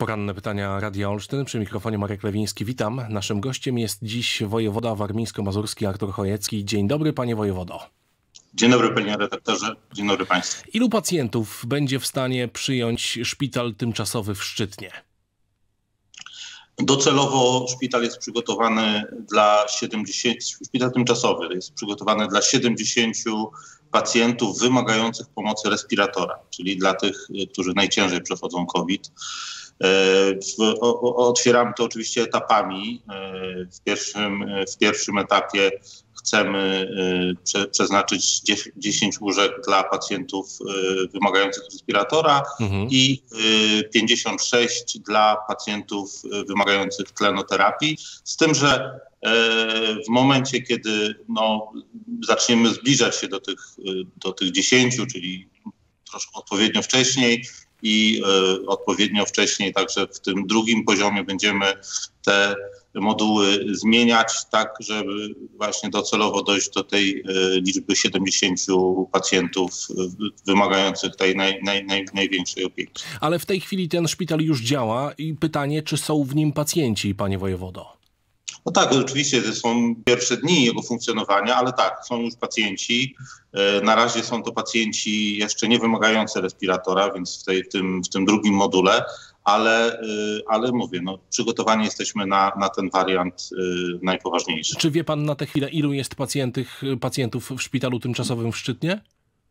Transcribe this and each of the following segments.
Poranne pytania Radia Olsztyn. Przy mikrofonie Marek Lewiński. Witam. Naszym gościem jest dziś wojewoda warmińsko-mazurski Artur Chojecki. Dzień dobry, panie wojewodo. Dzień dobry, panie redaktorze. Dzień dobry państwu. Ilu pacjentów będzie w stanie przyjąć szpital tymczasowy w Szczytnie? Docelowo szpital jest przygotowany dla 70, szpital tymczasowy jest przygotowany dla 70 pacjentów wymagających pomocy respiratora, czyli dla tych, którzy najciężej przechodzą COVID. Otwieramy to oczywiście etapami. W pierwszym etapie chcemy przeznaczyć 10 łóżek dla pacjentów wymagających respiratora i 56 dla pacjentów wymagających tlenoterapii. Z tym, że w momencie, kiedy zaczniemy zbliżać się do tych 10, czyli troszkę odpowiednio wcześniej i odpowiednio wcześniej także w tym drugim poziomie będziemy te moduły zmieniać tak, żeby właśnie docelowo dojść do tej liczby 70 pacjentów wymagających tej największej opieki. Ale w tej chwili ten szpital już działa i pytanie, czy są w nim pacjenci, panie wojewodo? No tak, oczywiście to są pierwsze dni jego funkcjonowania, ale tak, są już pacjenci. Na razie są to pacjenci jeszcze nie wymagający respiratora, więc w tym drugim module, ale mówię, przygotowani jesteśmy na ten wariant najpoważniejszy. Czy wie pan na tę chwilę, ilu jest pacjentów w szpitalu tymczasowym w Szczytnie?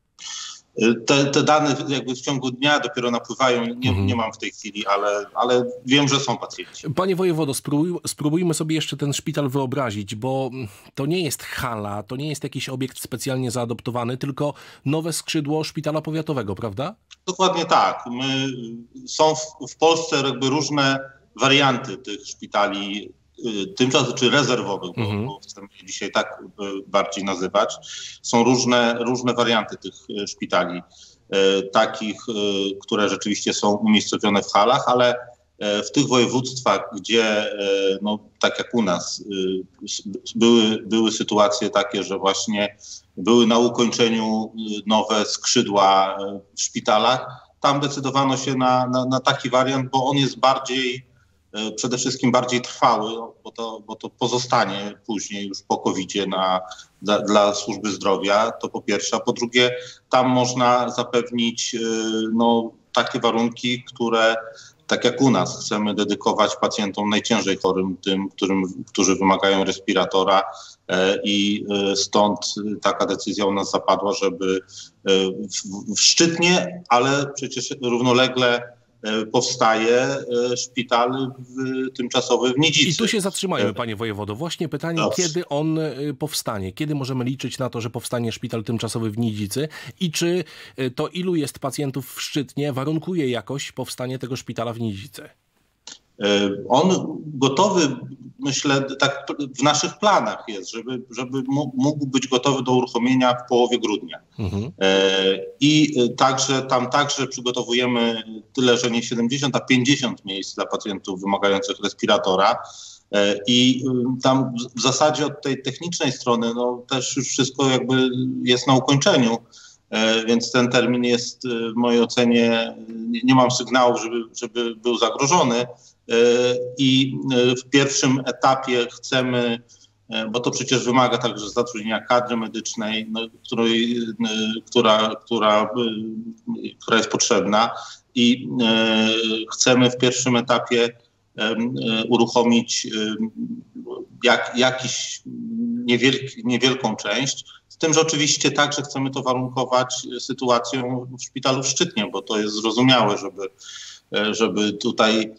Te dane jakby w ciągu dnia dopiero napływają, nie mam w tej chwili, ale wiem, że są pacjenci. Panie wojewodo, spróbujmy sobie jeszcze ten szpital wyobrazić, bo to nie jest hala, to nie jest jakiś obiekt specjalnie zaadoptowany, tylko nowe skrzydło szpitala powiatowego, prawda? Dokładnie tak. Są w Polsce jakby różne warianty tych szpitali tymczasowych czy rezerwowych, bo chcemy je dzisiaj tak bardziej nazywać. Są różne warianty tych szpitali, takich, które rzeczywiście są umiejscowione w halach, ale w tych województwach, gdzie tak jak u nas były sytuacje takie, że właśnie były na ukończeniu nowe skrzydła w szpitalach, tam decydowano się na taki wariant, bo on jest przede wszystkim bardziej trwały, bo to pozostanie później już po COVID-zie dla służby zdrowia, to po pierwsze, a po drugie tam można zapewnić takie warunki, które tak jak u nas chcemy dedykować pacjentom najciężej chorym, tym, którzy wymagają respiratora i stąd taka decyzja u nas zapadła, żeby w Szczytnie, ale przecież równolegle powstaje szpital tymczasowy w Nidzicy. I tu się zatrzymajmy, panie wojewodo. Właśnie pytanie, kiedy on powstanie? Kiedy możemy liczyć na to, że powstanie szpital tymczasowy w Nidzicy? I czy to, ilu jest pacjentów w Szczytnie, warunkuje jakoś powstanie tego szpitala w Nidzicy? On gotowy, myślę, tak w naszych planach jest, żeby mógł być gotowy do uruchomienia w połowie grudnia. I tam także przygotowujemy tyle, że nie 70, a 50 miejsc dla pacjentów wymagających respiratora. I tam w zasadzie od tej technicznej strony też już wszystko jakby jest na ukończeniu. Więc ten termin jest w mojej ocenie, nie mam sygnałów, żeby był zagrożony. I w pierwszym etapie chcemy, bo to przecież wymaga także zatrudnienia kadry medycznej, która jest potrzebna i chcemy w pierwszym etapie uruchomić jakiś niewielką część. Z tym, że oczywiście także chcemy to warunkować sytuacją w szpitalu w Szczytnie, bo to jest zrozumiałe, żeby tutaj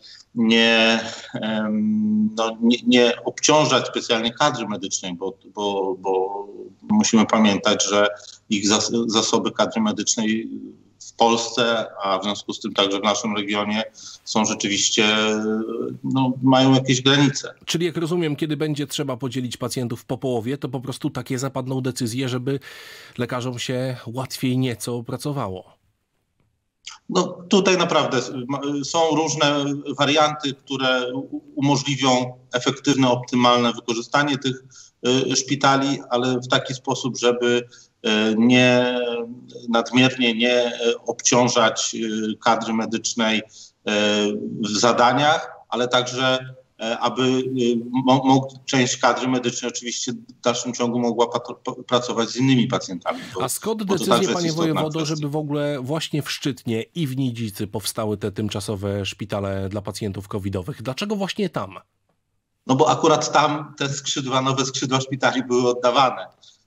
nie obciążać specjalnie kadry medycznej, bo musimy pamiętać, że ich zasoby kadry medycznej w Polsce, a w związku z tym także w naszym regionie są rzeczywiście, mają jakieś granice. Czyli jak rozumiem, kiedy będzie trzeba podzielić pacjentów po połowie, to po prostu takie zapadną decyzje, żeby lekarzom się łatwiej nieco pracowało. Tutaj naprawdę są różne warianty, które umożliwią efektywne, optymalne wykorzystanie tych szpitali, ale w taki sposób, żeby nadmiernie nie obciążać kadry medycznej w zadaniach, ale także aby część kadry medycznej oczywiście w dalszym ciągu mogła pracować z innymi pacjentami. A skąd decyzje, panie wojewodo, żeby w ogóle właśnie w Szczytnie i w Nidzicy powstały te tymczasowe szpitale dla pacjentów covidowych? Dlaczego właśnie tam? No bo akurat tam te nowe skrzydła szpitali były oddawane.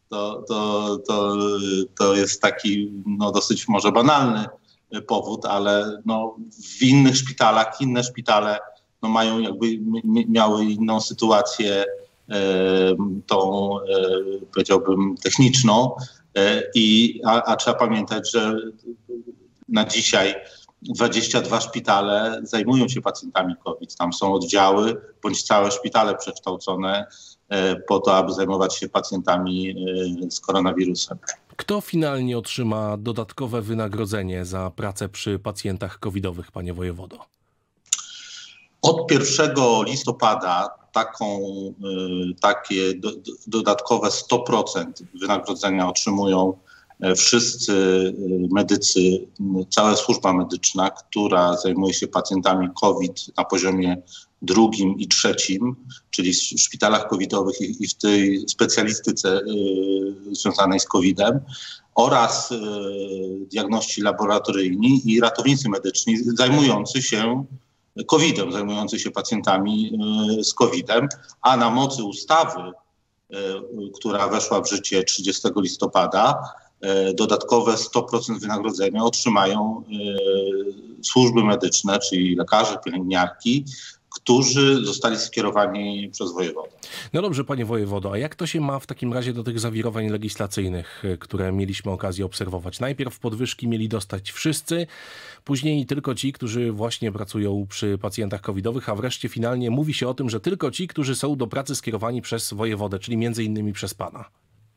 To jest taki dosyć może banalny powód, ale w innych szpitalach, inne szpitale mają miały inną sytuację, tą powiedziałbym techniczną, a trzeba pamiętać, że na dzisiaj 22 szpitale zajmują się pacjentami COVID. Tam są oddziały bądź całe szpitale przekształcone po to, aby zajmować się pacjentami z koronawirusem. Kto finalnie otrzyma dodatkowe wynagrodzenie za pracę przy pacjentach covidowych, panie wojewodo? Od 1 listopada takie dodatkowe 100% wynagrodzenia otrzymują wszyscy medycy, cała służba medyczna, która zajmuje się pacjentami COVID na poziomie 2. i 3, czyli w szpitalach covidowych i w tej specjalistyce związanej z COVID-em, oraz diagności laboratoryjni i ratownicy medyczni zajmujący się COVID-em, zajmujący się pacjentami z COVID-em, a na mocy ustawy, która weszła w życie 30 listopada, dodatkowe 100% wynagrodzenia otrzymają służby medyczne, czyli lekarze, pielęgniarki, którzy zostali skierowani przez wojewodę. No dobrze, panie wojewodo, a jak to się ma w takim razie do tych zawirowań legislacyjnych, które mieliśmy okazję obserwować? Najpierw podwyżki mieli dostać wszyscy, później tylko ci, którzy właśnie pracują przy pacjentach covidowych, a wreszcie finalnie mówi się o tym, że tylko ci, którzy są do pracy skierowani przez wojewodę, czyli między innymi przez pana.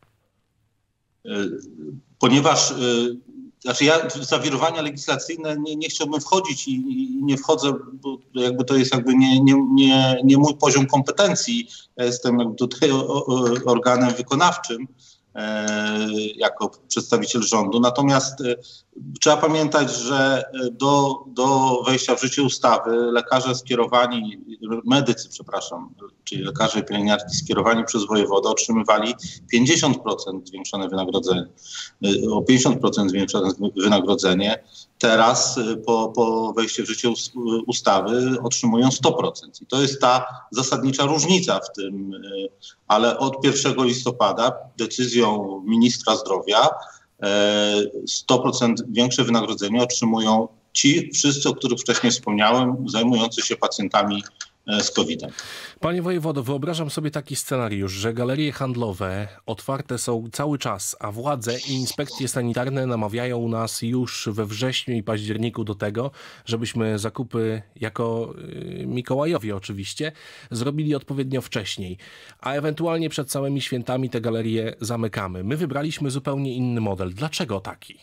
Ponieważ ja w zawirowania legislacyjne nie chciałbym wchodzić i nie wchodzę, bo to jest nie mój poziom kompetencji. Ja jestem tutaj organem wykonawczym jako przedstawiciel rządu. Natomiast trzeba pamiętać, że do wejścia w życie ustawy czyli lekarze i pielęgniarki skierowani przez wojewodę otrzymywali 50% zwiększone wynagrodzenie, o 50% zwiększone wynagrodzenie. Teraz po wejściu w życie ustawy otrzymują 100%. I to jest ta zasadnicza różnica w tym, ale od 1 listopada decyzją ministra zdrowia 100% większe wynagrodzenie otrzymują ci wszyscy, o których wcześniej wspomniałem, zajmujący się pacjentami z COVID-em. Panie wojewodo, wyobrażam sobie taki scenariusz, że galerie handlowe otwarte są cały czas, a władze i inspekcje sanitarne namawiają nas już we wrześniu i październiku do tego, żebyśmy zakupy jako Mikołajowie oczywiście zrobili odpowiednio wcześniej, a ewentualnie przed całymi świętami te galerie zamykamy. My wybraliśmy zupełnie inny model. Dlaczego taki?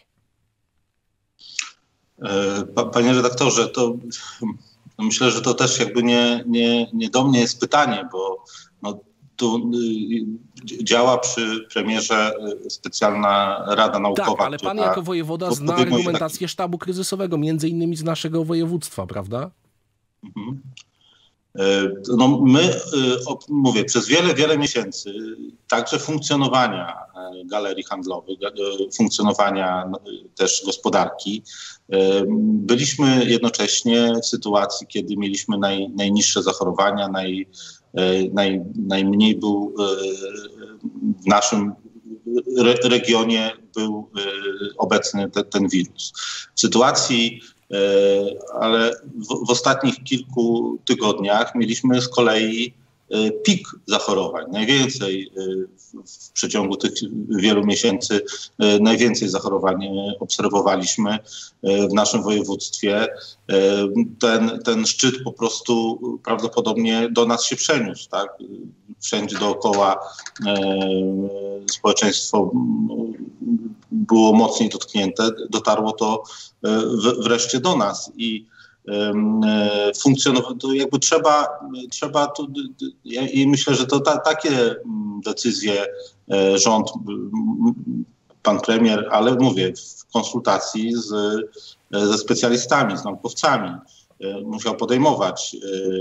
Panie redaktorze, to myślę, że to też nie do mnie jest pytanie, bo tu działa przy premierze specjalna Rada Naukowa. Tak, ale pan jako wojewoda zna argumentację sztabu kryzysowego, między innymi z naszego województwa, prawda? Mhm. My, mówię, przez wiele miesięcy także funkcjonowania galerii handlowych, funkcjonowania też gospodarki, byliśmy jednocześnie w sytuacji, kiedy mieliśmy najniższe zachorowania, najmniej był w naszym regionie był obecny ten wirus. W sytuacji, ale w ostatnich kilku tygodniach mieliśmy z kolei pik zachorowań. Najwięcej w przeciągu tych wielu miesięcy, najwięcej zachorowań obserwowaliśmy w naszym województwie. Ten szczyt po prostu prawdopodobnie do nas się przeniósł, tak? Wszędzie dookoła społeczeństwo było mocniej dotknięte, dotarło to wreszcie do nas i funkcjonować, jakby trzeba tu, i myślę, że to takie decyzje rząd pan premier, ale mówię, w konsultacji ze specjalistami, z naukowcami, musiał podejmować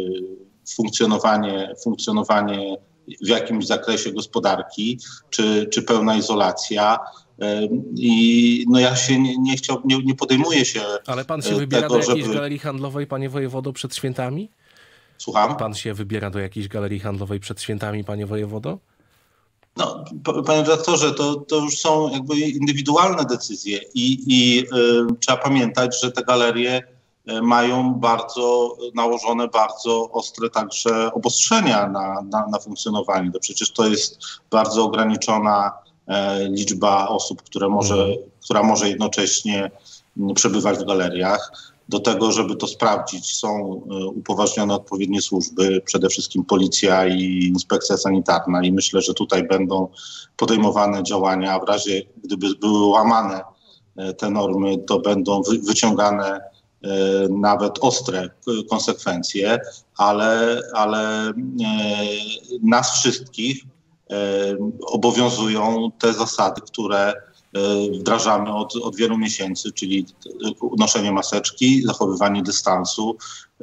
funkcjonowanie w jakimś zakresie gospodarki, czy pełna izolacja. I no ja się nie podejmuję się. Ale pan się wybiera do jakiejś galerii handlowej, panie wojewodo, przed świętami? Słucham? Pan się wybiera do jakiejś galerii handlowej przed świętami, panie wojewodo? No, panie redaktorze, to już są jakby indywidualne decyzje i trzeba pamiętać, że te galerie mają nałożone bardzo ostre także obostrzenia na funkcjonowanie. Przecież to jest bardzo ograniczona liczba osób, która może jednocześnie przebywać w galeriach. Do tego, żeby to sprawdzić, są upoważnione odpowiednie służby, przede wszystkim policja i inspekcja sanitarna, i myślę, że tutaj będą podejmowane działania. W razie gdyby były łamane te normy, to będą wyciągane nawet ostre konsekwencje, ale nas wszystkich obowiązują te zasady, które wdrażamy od wielu miesięcy, czyli noszenie maseczki, zachowywanie dystansu.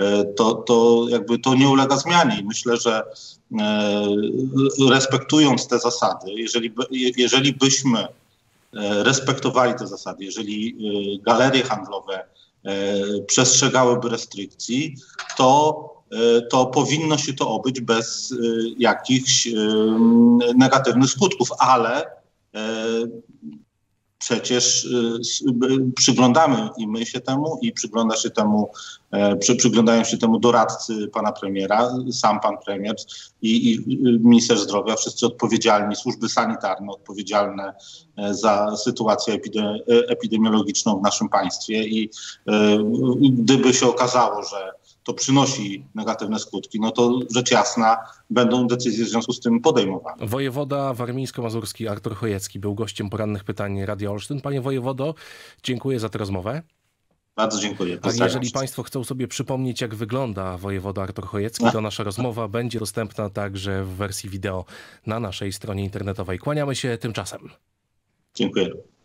To nie ulega zmianie i myślę, że respektując te zasady, jeżeli byśmy respektowali te zasady, jeżeli galerie handlowe przestrzegałyby restrykcji, to powinno się to obyć bez jakichś negatywnych skutków, ale przecież przyglądamy i my się temu, i przyglądają się temu doradcy pana premiera, sam pan premier i minister zdrowia, wszyscy odpowiedzialni, służby sanitarne odpowiedzialne za sytuację epidemiologiczną w naszym państwie. I gdyby się okazało, że to przynosi negatywne skutki, no to rzecz jasna będą decyzje w związku z tym podejmowane. Wojewoda warmińsko-mazurski Artur Chojecki był gościem porannych pytań Radia Olsztyn. Panie wojewodo, dziękuję za tę rozmowę. Bardzo dziękuję. A jeżeli państwo chcą sobie przypomnieć, jak wygląda wojewoda Artur Chojecki, to nasza rozmowa będzie dostępna także w wersji wideo na naszej stronie internetowej. Kłaniamy się tymczasem. Dziękuję.